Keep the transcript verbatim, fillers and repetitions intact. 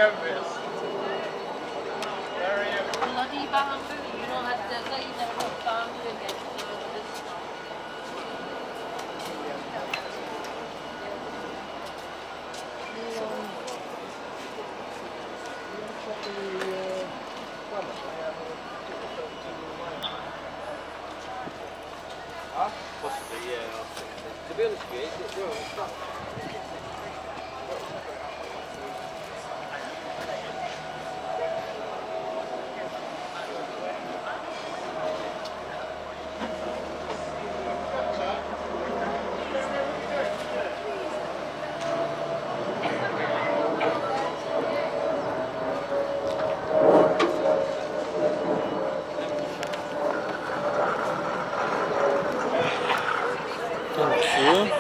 Memphis. Where are you? Bloody bamboo, you know that the guy that put bamboo against the Huh? Possibly, yeah. To be honest with you, it's well, it's not. Thank you.